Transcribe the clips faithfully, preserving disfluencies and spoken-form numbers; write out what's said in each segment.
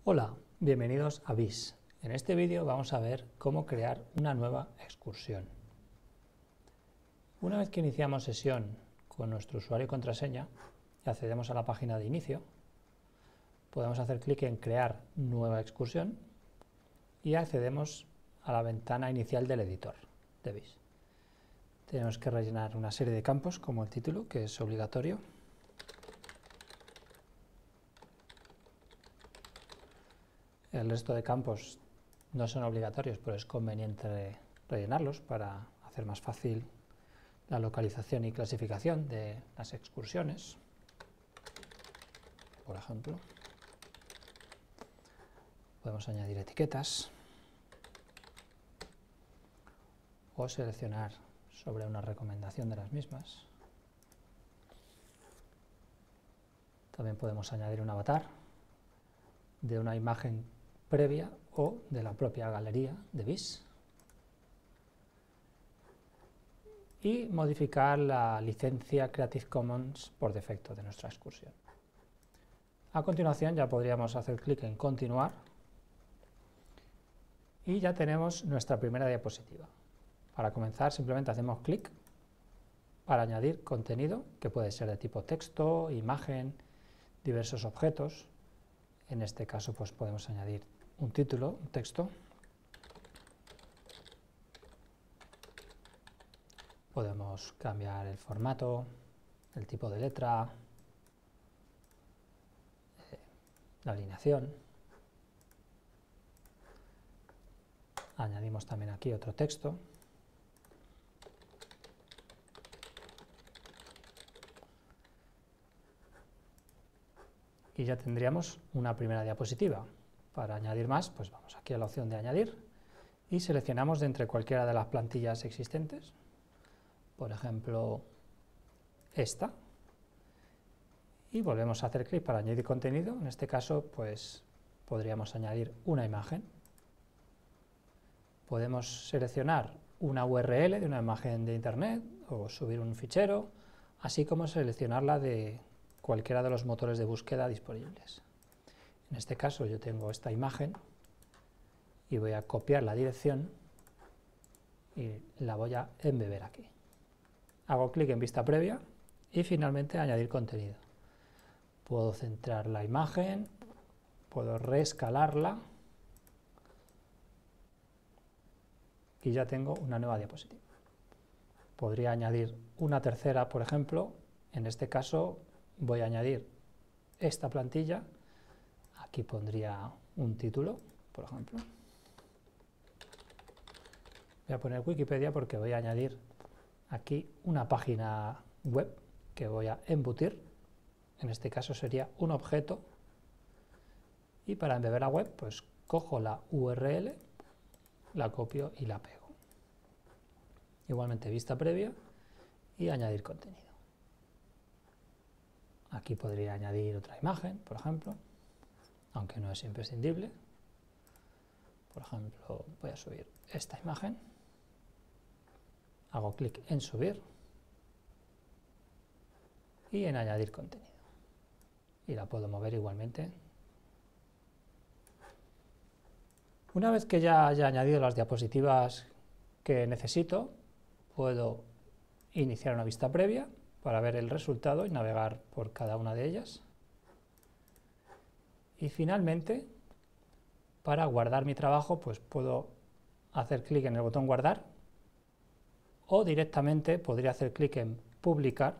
Hola, bienvenidos a Vis. En este vídeo vamos a ver cómo crear una nueva excursión. Una vez que iniciamos sesión con nuestro usuario y contraseña y accedemos a la página de inicio, podemos hacer clic en crear nueva excursión y accedemos a la ventana inicial del editor de Vis. Tenemos que rellenar una serie de campos como el título, que es obligatorio. El resto de campos no son obligatorios, pero es conveniente rellenarlos para hacer más fácil la localización y clasificación de las excursiones. Por ejemplo, podemos añadir etiquetas o seleccionar sobre una recomendación de las mismas. También podemos añadir un avatar de una imagen previa o de la propia galería de Vis y modificar la licencia Creative Commons por defecto de nuestra excursión. A continuación ya podríamos hacer clic en continuar y ya tenemos nuestra primera diapositiva. Para comenzar simplemente hacemos clic para añadir contenido que puede ser de tipo texto, imagen, diversos objetos. En este caso pues podemos añadir un título, un texto. Podemos cambiar el formato, el tipo de letra, eh, la alineación. Añadimos también aquí otro texto. Y ya tendríamos una primera diapositiva. Para añadir más, pues vamos aquí a la opción de añadir y seleccionamos de entre cualquiera de las plantillas existentes, por ejemplo esta, y volvemos a hacer clic para añadir contenido. En este caso pues podríamos añadir una imagen. Podemos seleccionar una U R L de una imagen de internet o subir un fichero, así como seleccionarla de cualquiera de los motores de búsqueda disponibles. En este caso yo tengo esta imagen y voy a copiar la dirección y la voy a embeber aquí. Hago clic en vista previa y finalmente añadir contenido. Puedo centrar la imagen, puedo reescalarla y ya tengo una nueva diapositiva. Podría añadir una tercera, por ejemplo. En este caso voy a añadir esta plantilla. Aquí pondría un título, por ejemplo. Voy a poner Wikipedia porque voy a añadir aquí una página web que voy a embutir. En este caso sería un objeto. Y para embeber la web, pues cojo la U R L, la copio y la pego. Igualmente vista previa y añadir contenido. Aquí podría añadir otra imagen, por ejemplo, aunque no es imprescindible. Por ejemplo, voy a subir esta imagen, hago clic en subir y en añadir contenido. Y la puedo mover igualmente. Una vez que ya haya añadido las diapositivas que necesito, puedo iniciar una vista previa para ver el resultado y navegar por cada una de ellas. Y finalmente, para guardar mi trabajo, pues puedo hacer clic en el botón guardar o directamente podría hacer clic en publicar.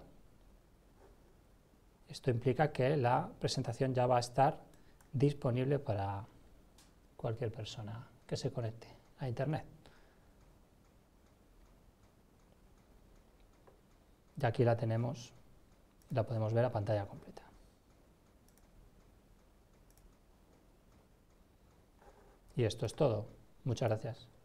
Esto implica que la presentación ya va a estar disponible para cualquier persona que se conecte a internet. Y aquí la tenemos, la podemos ver a pantalla completa. Y esto es todo. Muchas gracias.